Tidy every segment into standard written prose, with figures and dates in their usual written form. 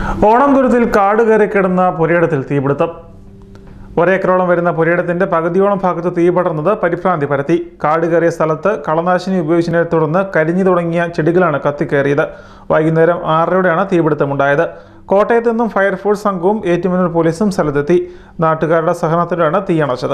ഓണംകുരുത്തിൽ കാട് കയറി കിടന്ന പുരയിടത്തിൽ തീപിടുത്തം. ഒരേക്കറോളം വരുന്ന പുരയിടത്തിന്റെ പകുതിയോളം ഭാഗത്ത് തീ പടർന്നത് പരിഭ്രാന്തി പരത്തി. കാട് കയറിയ സ്ഥലത്ത് കളനാശിനി ഉപയോഗിച്ചതിനെ തുടർന്ന് കരിഞ്ഞു തുടങ്ങിയ ചെടികളാണ് കത്തിക്കയറിയത്. വൈകുന്നേരം 6:30യോടെയാണ് തീപിടുത്തമുണ്ടായത്. കോട്ടയത്ത് നിന്നും ഫയർഫോഴ്സ് സംഘവും ഏറ്റുമാനൂർ പോലീസും സ്ഥലത്തെത്തി. നാട്ടുകാരുടെ സഹകരണത്തിലാണ് തീയണച്ചത്.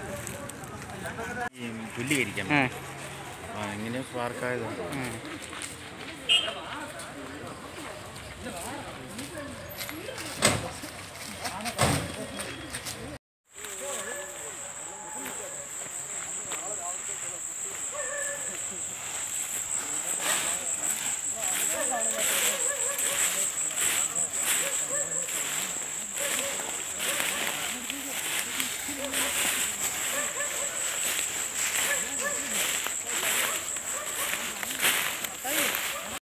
പുല്ല് കരിക്കണം. എങ്ങനെ സ്പാർക്കായത്